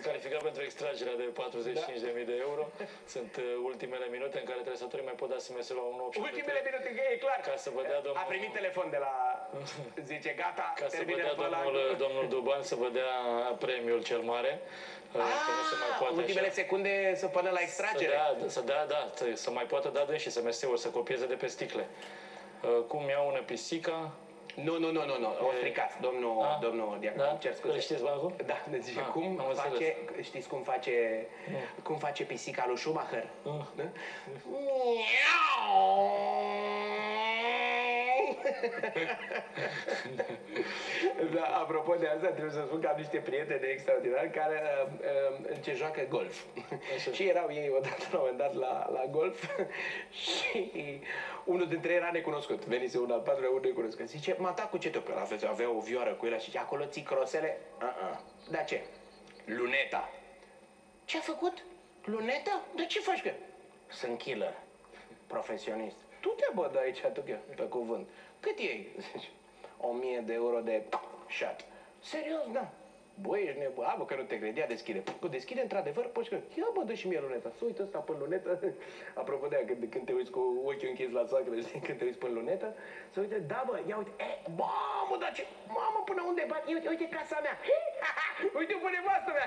calificat pentru extragerea de 45.000 de euro. Sunt ultimele minute în care trăsătorii mai pot da SMS-ul la 183. Ultimele minute, e clar. Ca să vă dea domnul... A primit telefon de la... Zice, gata, ca să vă dea domnul Duban să vă dea premiul cel mare. Că nu se mai poate ultimele așa. secunde să până la extragere. Să mai poată da și SMS-ul, să copieze de pe sticle. Cum iau una pisica? Nu, o stricați, domnul Diacon, da? cer scuze. Îl știți bancul? Da, ne zice, știți cum face pisica lui Schumacher? Da? Da, apropo de asta, trebuie să spun că am niște prieteni extraordinari care ce joacă golf. Și erau ei odată la un moment dat la golf și unul dintre ei era necunoscut. Venise un al patrulea, unul necunoscut. Zice, mă atac cu ce topel? Avea o vioară cu el și zice, acolo ții crosele? Da ce? Luneta. Ce-a făcut? Luneta? De ce faci că? Sunt killer. Profesionist. Tu te bă de aici, tu pe cuvânt. Cât iei? 1000 de euro de shot. Serios, da. Băi, ești nebun. Bă, că nu te credea, deschide. Deschide, într-adevăr, poți că... Ia, bă, dă și mie luneta. Să uită ăsta pe lunetă. Apropo de aia, când te uiți cu ochiul închis la sacră, știi, când te uiți pe lunetă, să uite, da, bă, ia uite, mamă, dar ce... Mamă, până unde bat? Uite casa mea. Uite-o pe nevastă mea.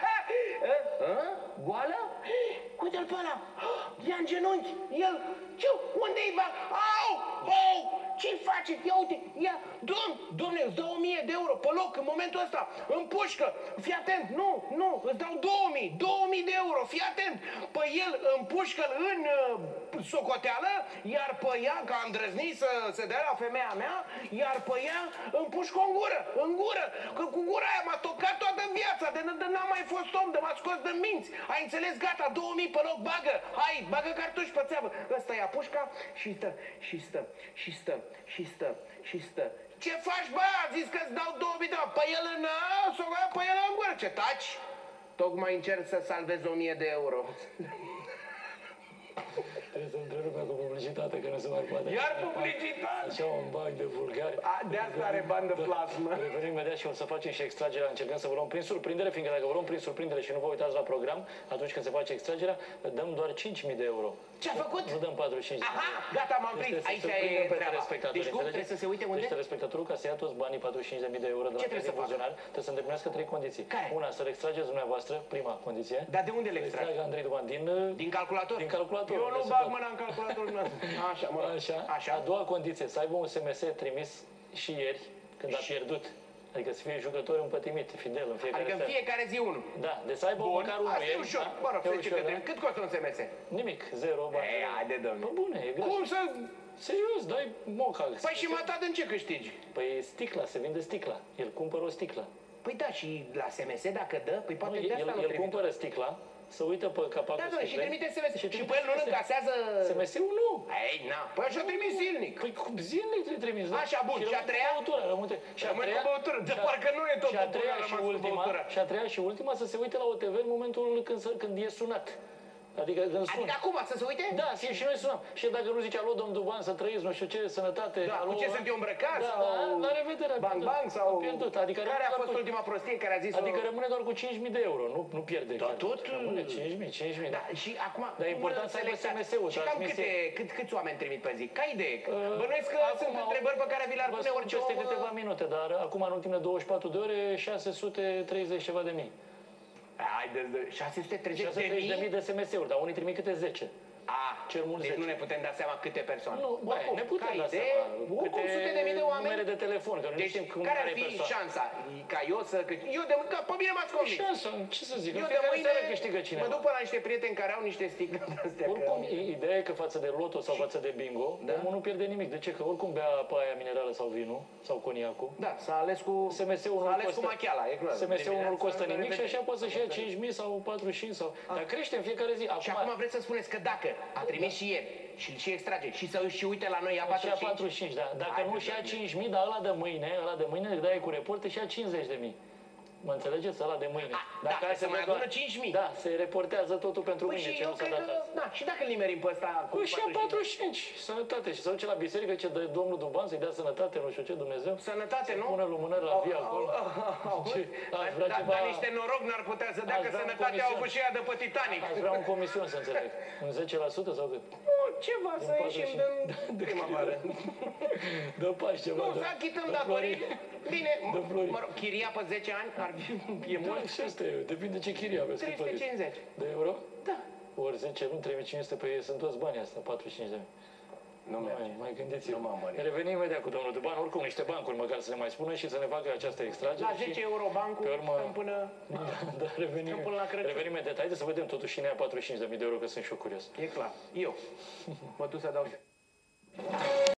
Goală? Uite-l pe ăla. Ia în genunchi. El, unde-i bag? Au! Ce-i face? Ia uite, ia, domne, îți dau 1000 de euro pe loc, în momentul ăsta, în pușcă, fii atent, nu, îți dau 2000 de euro, fii atent, pe el împușcă în socoteală, iar pe ea, că a îndrăznit să se dea la femeia mea, iar pe ea împușcă în gură, că cu gura aia m-a tocat toată viața, de n-am mai fost om, de m-a scos de minți, ai înțeles, gata, 2000 pe loc, bagă cartuși pe țeavă, ăsta ia pușca și stă. Ce faci, bă? A zis că-ți dau 2000 de euro. Pe el în gură. Ce taci? Tocmai încerc să salvez 1000 de euro. Trebuie să întrerupem cu publicitate, că nu se mai poate. Iar publicitate! Așa un bag de vulgari. De asta are bani de plasmă. Revenim imediat și o să facem și extragerea. Încercăm să vă luăm prin surprindere, fiindcă dacă vă luăm prin surprindere și nu vă uitați la program, atunci când se face extragerea, dăm doar 5.000 de euro. Ce-a făcut? Nu dăm 45. Aha, gata, m-am prins. Aici e treaba. Deci cum? Trebuie să se uite unde? Deci telespectatorul, ca să ia toți banii 45.000 de euro de la televizionar, trebuie să îndeplinească 3 condiții. Care? Una, să le extrageți dumneavoastră, prima condiție. Dar de unde le extragi? Andrei Duban, din calculator? Din calculator. Eu nu bag mâna în calculator. Așa. A doua condiție, să aibă un SMS trimis și ieri, când a pierdut. Adică să fie jucător împătimit, fidel în fiecare Adică în fiecare zi unul. Da, deci să aibă măcar unul. Asta e ușor. Mă rog, cât costă un SMS? Nimic, 0 bani. Haide, domnule. Păi bune, e gratis. Cum să... Serios, dai moca. Păi și mata în ce câștigi? Păi sticla, se vinde sticla. El cumpără o sticlă. Păi da, și la SMS dacă dă, păi poate de asta nu el cumpără sticla, se uită pe capacul sticlei. Da, și trimite SMS. Și pe el nu încasează... SMS-ul nu. Ei, na. Păi așa trimis zilnic. Păi zilnic trebuie trimis, da? Așa, bun. Și a treia? Rămâne cu băutură. De parcă nu e tot și a treia și ultima să se uite la OTV în momentul când e sunat. Adică când sun. Adică acum să se uite? Da, și noi sunăm. Și dacă nu zice alo, domnul Duban, să trăiți, nu știu ce, sănătate. Da, alo, cu ce sunt eu îmbrăcat? Da, sau... la revedere. Bang sau... Pierdut. Adică care a fost ultima prostie care a zis? Adică rămâne doar cu 5.000 de euro, nu pierde. Da, tot? Rămâne 5.000. Da, și acum... Dar e important să aibă SMS-ul. Și cam câți oameni trimit pe zi? Ca idee. Bănuiesc că sunt întrebări pe care vi le-ar pune orice om... Peste câteva minute, dar acum în ultimele 24 de ore 630 ceva de mii. 630.000 de SMS-uri, dar unii trimit câte 10. Cel mult 10. Deci nu ne putem da seama câte persoane. Nu, ne putem da seama. Câte sute de mii de oameni. Numere de telefon, că nu știm cum care ar fi șansa? Ca eu să... Pe mine m-ați convins. Șansa, ce să zic, eu de mâine câștigă cineva. Mă duc până la niște prieteni care au niște sticle de-astea. Oricum, ideea e că față de loto sau față de bingo, omul nu pierde nimic. De ce? Că oricum bea apa aia minerală sau vinul, sau coniacul. Da, s-a ales cu... SMS-ul nu machiala, e clar. SMS-ul nu costă nimic și așa poate să-și ia 5.000 sau 45 sau... Dar crește în fiecare zi. Și acum vreți să spuneți că dacă a trimis și ieri și extrage și să își uite la noi ia 45, da. Dacă nu și ia 5.000, dar ăla de mâine îi dai cu reporte și ia 50.000. Mă înțelegeți? Ăla de mâine. Da, hai se mai mergem adună la- 5.000. Da, se reportează totul pentru Păi mâine, și ce eu nu s-a cred dat că, azi. da, și dacă îl nimerim pe ăsta cu Păi și a 45? 45, sănătate. Și se duce la biserică, ce dă Domnul Duban să-i dea sănătate, nu știu ce, Dumnezeu. Sănătate, nu? Pune lumânări la via acolo. Ce? Aș vrea ceva... Dar niște noroc n-ar putea să dea, Aș că vrea un sănătatea au comision. avut și ea de pe Titanic. Aș vrea un comision să înțeleg. Un 10% sau cât? Nu, ceva, să ieșim 45. din primăvară. Dă pași ceva. Nu, să achităm datorii. Bine, Florin. mă rog, chiria pe 10 ani ar fi, e Da, mult. și asta e. Depinde ce chirie aveți. cât plătiți. 350. De euro? Da. Ori 10 luni, 3500 pe ei, sunt toți banii astea, 45 de mii. Nu merge. Mai gândiți-vă. Nu m-am mărit. Revenim imediat cu domnul Duban, oricum niște bancuri măcar să ne mai spună și să ne facă această extragere. La 10 euro bancul, pe urmă- stăm până... Da, revenim. Stăm până la Crăciun. Revenim imediat. Haideți să vedem totuși cine ia 45.000 de euro, că sunt și eu curios. E clar. Eu mă duc să dau...